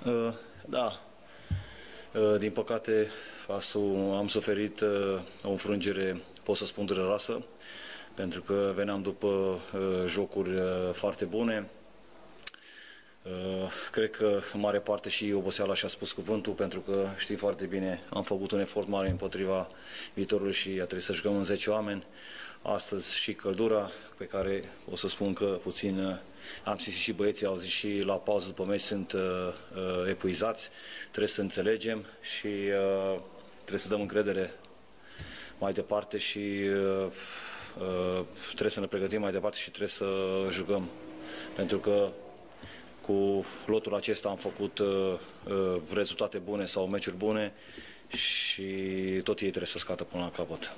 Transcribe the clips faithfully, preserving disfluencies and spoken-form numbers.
Uh, da, uh, din păcate am suferit uh, o înfrângere, pot să spun, dureroasă, pentru că veneam după uh, jocuri uh, foarte bune. Uh, cred că în mare parte și oboseala și-a spus cuvântul, pentru că știi foarte bine, am făcut un efort mare împotriva Viitorului și a trebuit să jucăm în zece oameni. Astăzi și căldura, pe care o să spun că puțin uh, am simțit și băieții, au zis și la pauză după meci, sunt uh, uh, epuizați. Trebuie să înțelegem și uh, trebuie să dăm încredere mai departe și uh, uh, trebuie să ne pregătim mai departe și trebuie să jucăm. Pentru că cu lotul acesta am făcut uh, uh, rezultate bune sau meciuri bune și tot ei trebuie să scadă până la capăt.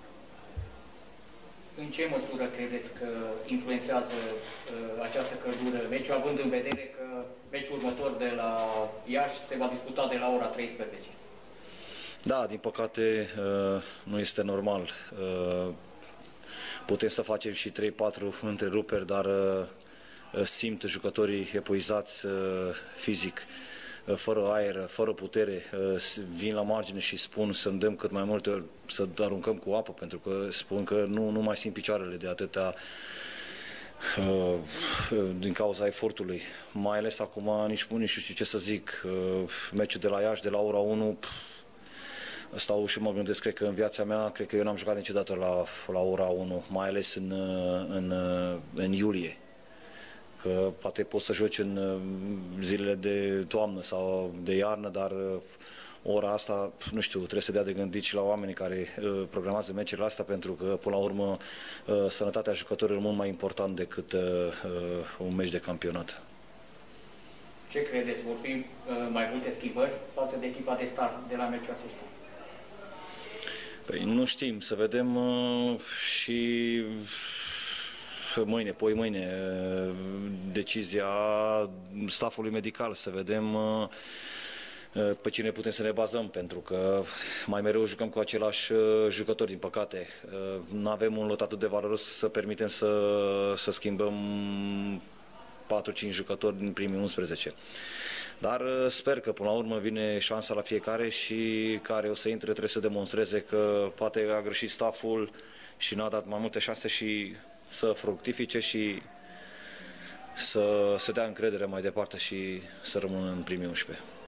În ce măsură credeți că influențează uh, această căldură meciul, având în vedere că meciul următor de la Iași se va disputa de la ora treisprezece? Da, din păcate uh, nu este normal. Uh, putem să facem și trei patru întreruperi, dar uh, simt jucătorii epuizați uh, fizic, uh, fără aer, fără putere, uh, vin la margine și spun să îndemn cât mai multe, să aruncăm cu apă, pentru că spun că nu, nu mai simt picioarele de atâta uh, din cauza efortului. Mai ales acum nici, nici nu știu ce să zic, uh, meciul de la Iași de la ora unu, stau și mă gândesc, cred că în viața mea, cred că eu n-am jucat niciodată la, la ora unu, mai ales în, în, în iulie. Că poate poți să joci în zilele de toamnă sau de iarnă, dar ora asta, nu știu, trebuie să dea de gândit și la oamenii care programează meciurile astea, pentru că, până la urmă, sănătatea jucătorilor e mult mai important decât un meci de campionat. Ce credeți? Vor fi mai multe schimbări față de echipa de start de la meciul acesta? Păi nu știm, să vedem uh, și mâine, poi mâine, decizia staffului medical, să vedem uh, pe cine putem să ne bazăm, pentru că mai mereu jucăm cu același uh, jucători, din păcate. Uh, nu avem un lot atât de valoros să permitem să, să schimbăm patru cinci jucători din primii unsprezece. Dar sper că până la urmă vine șansa la fiecare și care o să intre trebuie să demonstreze că poate a greșit stafful și n-a dat mai multe șanse și să fructifice și să, să dea încredere mai departe și să rămână în primii unsprezece.